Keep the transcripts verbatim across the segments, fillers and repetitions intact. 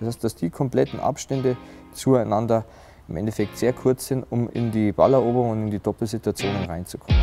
Das heißt, dass die kompletten Abstände zueinander im Endeffekt sehr kurz sind, um in die Balleroberung und in die Doppelsituationen reinzukommen.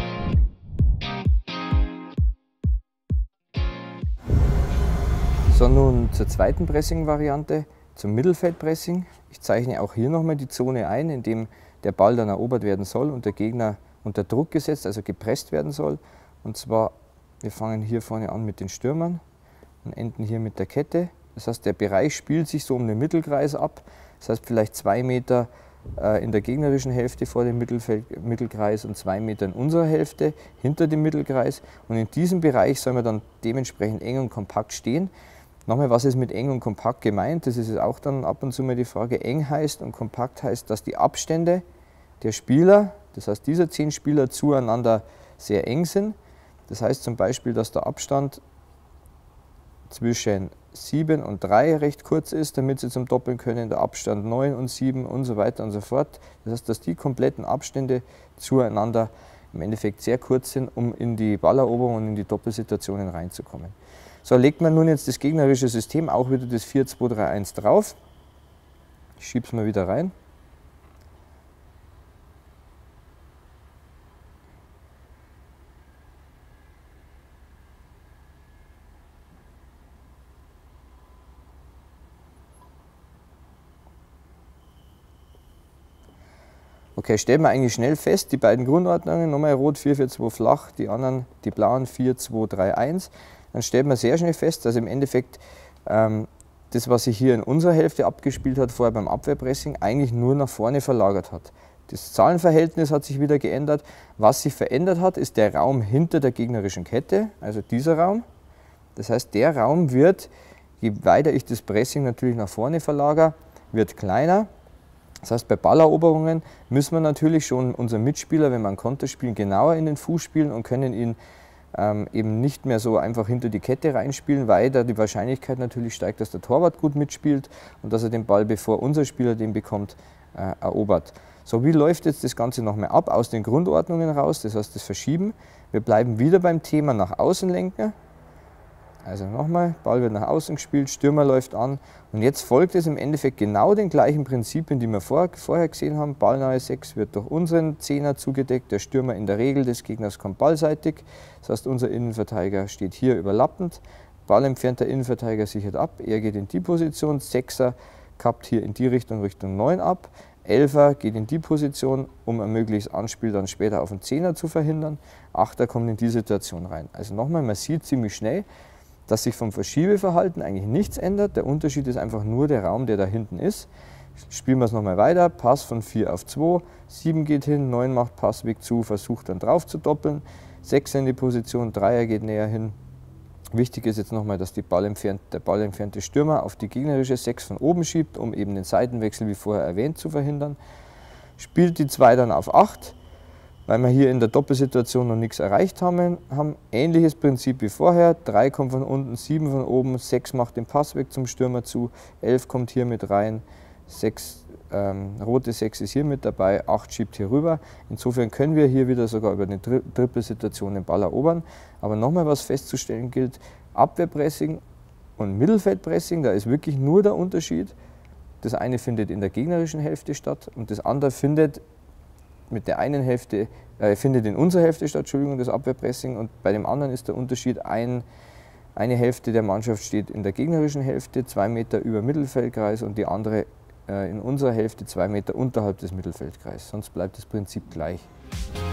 So, nun zur zweiten Pressing-Variante, zum Mittelfeldpressing. Ich zeichne auch hier nochmal die Zone ein, in dem der Ball dann erobert werden soll und der Gegner unter Druck gesetzt, also gepresst werden soll. Und zwar, wir fangen hier vorne an mit den Stürmern und enden hier mit der Kette. Das heißt, der Bereich spielt sich so um den Mittelkreis ab. Das heißt, vielleicht zwei Meter äh, in der gegnerischen Hälfte vor dem Mittelfeld, Mittelkreis und zwei Meter in unserer Hälfte hinter dem Mittelkreis. Und in diesem Bereich soll man dann dementsprechend eng und kompakt stehen. Nochmal, was ist mit eng und kompakt gemeint? Das ist auch dann ab und zu mal die Frage. Eng heißt und kompakt heißt, dass die Abstände der Spieler, das heißt dieser zehn Spieler, zueinander sehr eng sind. Das heißt zum Beispiel, dass der Abstand zwischen sieben und drei recht kurz ist, damit sie zum Doppeln können, der Abstand neun und sieben und so weiter und so fort. Das heißt, dass die kompletten Abstände zueinander im Endeffekt sehr kurz sind, um in die Balleroberung und in die Doppelsituationen reinzukommen. So, legt man nun jetzt das gegnerische System auch wieder das vier zwei drei eins drauf. Ich schiebe es mal wieder rein. Okay, stellen wir eigentlich schnell fest, die beiden Grundordnungen, nochmal rot vier vier zwei flach, die anderen, die blauen vier zwei drei eins. Dann stellt man sehr schnell fest, dass im Endeffekt ähm, das, was sich hier in unserer Hälfte abgespielt hat, vorher beim Abwehrpressing, eigentlich nur nach vorne verlagert hat. Das Zahlenverhältnis hat sich wieder geändert. Was sich verändert hat, ist der Raum hinter der gegnerischen Kette, also dieser Raum. Das heißt, der Raum wird, je weiter ich das Pressing natürlich nach vorne verlagere, wird kleiner. Das heißt, bei Balleroberungen müssen wir natürlich schon unseren Mitspieler, wenn wir einen Konter spielen, genauer in den Fuß spielen und können ihn ähm, eben nicht mehr so einfach hinter die Kette reinspielen, weil da die Wahrscheinlichkeit natürlich steigt, dass der Torwart gut mitspielt und dass er den Ball, bevor unser Spieler den bekommt, äh, erobert. So, wie läuft jetzt das Ganze nochmal ab aus den Grundordnungen raus, das heißt das Verschieben. Wir bleiben wieder beim Thema nach außen lenken. Also nochmal, Ball wird nach außen gespielt, Stürmer läuft an und jetzt folgt es im Endeffekt genau den gleichen Prinzipien, die wir vor, vorher gesehen haben. Ballnahe sechs wird durch unseren Zehner zugedeckt, der Stürmer in der Regel des Gegners kommt ballseitig. Das heißt, unser Innenverteidiger steht hier überlappend, Ball entfernt der Innenverteidiger sichert ab, er geht in die Position, Sechser kappt hier in die Richtung, Richtung neun ab, Elfer geht in die Position, um ein mögliches Anspiel dann später auf den Zehner zu verhindern, Achter kommt in die Situation rein. Also nochmal, man sieht ziemlich schnell, dass sich vom Verschiebeverhalten eigentlich nichts ändert. Der Unterschied ist einfach nur der Raum, der da hinten ist. Spielen wir es nochmal weiter. Pass von vier auf zwei. sieben geht hin, neun macht Passweg zu, versucht dann drauf zu doppeln. sechs in die Position, Dreier geht näher hin. Wichtig ist jetzt nochmal, dass die Ball entfernt, der Ball entfernte Stürmer auf die gegnerische sechs von oben schiebt, um eben den Seitenwechsel, wie vorher erwähnt, zu verhindern. Spielt die zwei dann auf acht. Weil wir hier in der Doppelsituation noch nichts erreicht haben, haben ähnliches Prinzip wie vorher. drei kommt von unten, sieben von oben, sechs macht den Pass weg zum Stürmer zu, elf kommt hier mit rein, sechs, ähm, rote sechs ist hier mit dabei, acht schiebt hier rüber. Insofern können wir hier wieder sogar über eine Tri Trippelsituation den Ball erobern. Aber nochmal was festzustellen gilt, Abwehrpressing und Mittelfeldpressing, da ist wirklich nur der Unterschied. Das eine findet in der gegnerischen Hälfte statt und das andere findet mit der einen Hälfte, äh, findet in unserer Hälfte statt, Entschuldigung, das Abwehrpressing, und bei dem anderen ist der Unterschied, ein, eine Hälfte der Mannschaft steht in der gegnerischen Hälfte, zwei Meter über Mittelfeldkreis und die andere äh, in unserer Hälfte zwei Meter unterhalb des Mittelfeldkreises, sonst bleibt das Prinzip gleich.